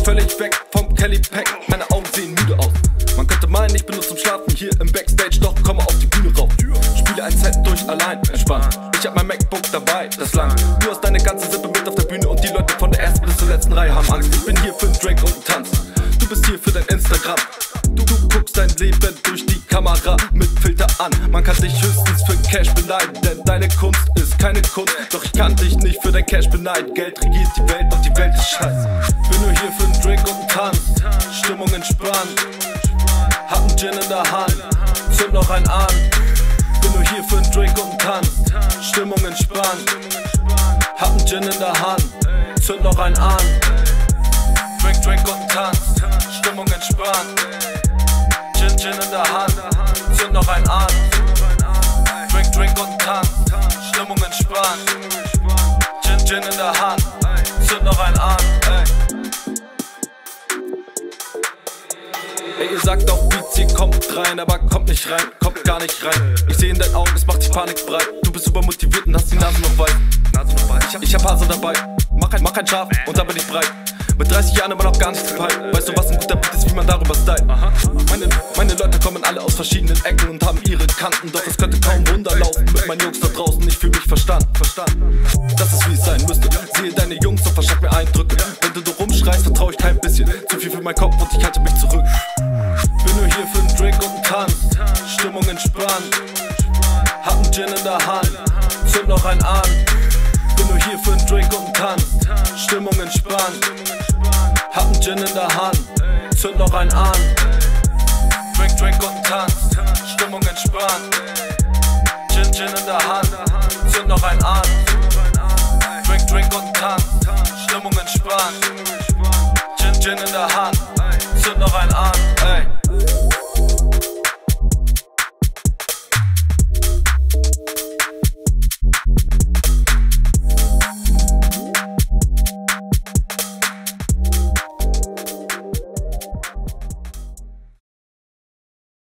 völlig weg vom Kelly Pack, meine Augen sehen müde aus. Man könnte meinen, ich bin nur zum Schlafen hier im Backstage, doch komme auf die Bühne rauf. Spiele ein Set durch allein, entspannt. Ich hab mein MacBook dabei, das lang. Du hast deine ganze Sippe mit auf der Bühne und die Leute von der ersten bis zur letzten Reihe haben Angst. Ich bin hier für einen Drink und einen Tanz. Du bist hier für dein Instagram. Du guckst dein Leben durch die Kamera mit Filter an. Man kann dich höchstens für Cash beneiden, denn deine Kunst ist keine Kunst. Doch ich kann dich nicht für dein Cash beneiden. Geld regiert die Welt und die Welt ist scheiße. Bin nur hier für einen Drink und einen Tanz. Stimmung entspannt. Hab einen Gin in der Hand, zünd noch einen an. Bin nur hier für einen Drink und einen Tanz. Stimmung entspannt. Hab einen Gin in der Hand, zünd noch einen an. Drink und einen Tanz. Stimmung entspannt. Gin in der Hand, zünd noch einen an. Drink und einen Tanz. Stimmung entspannt. Gin in der Hand, zünd noch einen an. Ey, ihr sagt auf Beats, ihr kommt rein, aber kommt nicht rein, kommt gar nicht rein. Ich seh in deinen Augen, es macht dich Panik breit. Du bist übermotiviert und hast die Nase noch weit. Ich hab Hase dabei, mach ein Schaf und dann bin ich breit. Mit 30 Jahren immer noch gar nichts gepeilt. Weißt du, was ein guter Beat ist, wie man darüber stylt? Meine Leute kommen alle aus verschiedenen Ecken und haben ihre Kanten. Doch es könnte kaum Wunder laufen mit meinen Jungs da draußen. Ich fühl mich verstanden. Das ist wie es sein müsste. Sehe deine Jungs und verschaff mir Eindrücke. Wenn du rumschreist, vertrau ich kein bisschen. Zu viel für meinen Kopf und ich halte mich zurück. Bin nur hier für einen Drink und einen Tanz. Stimmung entspannt. Hab einen Gin in der Hand, zünd noch einen an. Bin nur hier für einen Drink und einen Tanz. Stimmung entspannt. Hab einen Gin in der Hand, zünd noch einen an. Drink und einen Tanz. Stimmung entspannt. Gin in der Hand, zünd noch einen an.